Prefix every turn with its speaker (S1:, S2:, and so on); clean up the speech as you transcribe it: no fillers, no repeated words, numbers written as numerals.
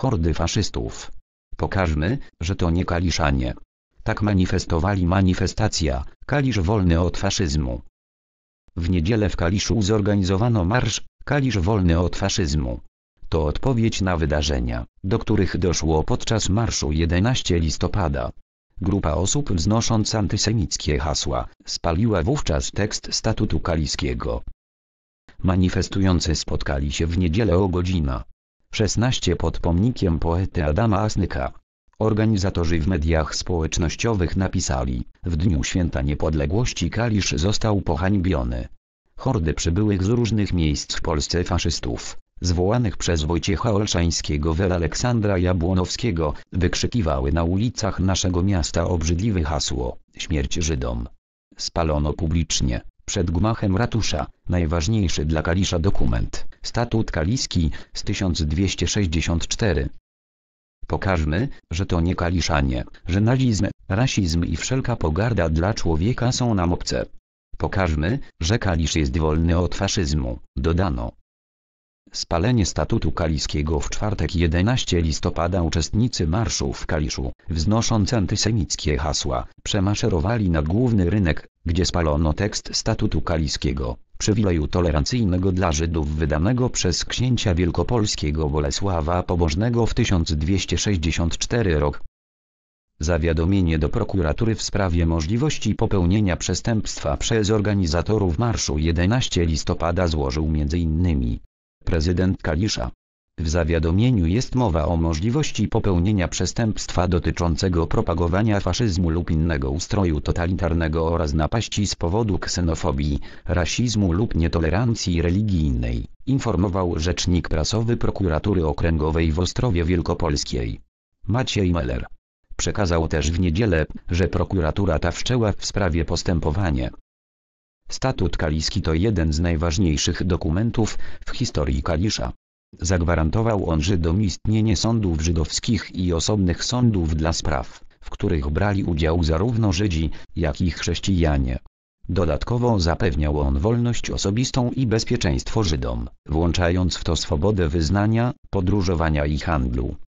S1: hordy faszystów. Pokażmy, że to nie kaliszanie. Tak manifestowali manifestacja, Kalisz wolny od faszyzmu. W niedzielę w Kaliszu zorganizowano marsz, Kalisz wolny od faszyzmu. To odpowiedź na wydarzenia, do których doszło podczas marszu 11 listopada. Grupa osób wznosząc antysemickie hasła, spaliła wówczas tekst statutu kaliskiego. Manifestujący spotkali się w niedzielę o godzina 16 pod pomnikiem poety Adama Asnyka. Organizatorzy w mediach społecznościowych napisali: w dniu Święta Niepodległości Kalisz został pohańbiony. Hordy przybyłych z różnych miejsc w Polsce faszystów, zwołanych przez Wojciecha Olszańskiego i Aleksandra Jabłonowskiego, wykrzykiwały na ulicach naszego miasta obrzydliwe hasło: śmierć Żydom. Spalono publicznie, przed gmachem ratusza, najważniejszy dla Kalisza dokument, statut kaliski z 1264. Pokażmy, że to nie kaliszanie, że nazizm, rasizm i wszelka pogarda dla człowieka są nam obce. Pokażmy, że Kalisz jest wolny od faszyzmu, dodano. Spalenie statutu kaliskiego w czwartek 11 listopada. Uczestnicy marszu w Kaliszu, wznosząc antysemickie hasła, przemaszerowali na główny rynek, gdzie spalono tekst statutu kaliskiego, przywileju tolerancyjnego dla Żydów wydanego przez księcia wielkopolskiego Bolesława Pobożnego w 1264 rok. Zawiadomienie do prokuratury w sprawie możliwości popełnienia przestępstwa przez organizatorów marszu 11 listopada złożył m.in. prezydent Kalisza. W zawiadomieniu jest mowa o możliwości popełnienia przestępstwa dotyczącego propagowania faszyzmu lub innego ustroju totalitarnego oraz napaści z powodu ksenofobii, rasizmu lub nietolerancji religijnej, informował rzecznik prasowy Prokuratury Okręgowej w Ostrowie Wielkopolskiej, Maciej Meller. Przekazał też w niedzielę, że prokuratura ta wszczęła w sprawie postępowanie. Statut kaliski to jeden z najważniejszych dokumentów w historii Kalisza. Zagwarantował on Żydom istnienie sądów żydowskich i osobnych sądów dla spraw, w których brali udział zarówno Żydzi, jak i chrześcijanie. Dodatkowo zapewniał on wolność osobistą i bezpieczeństwo Żydom, włączając w to swobodę wyznania, podróżowania i handlu.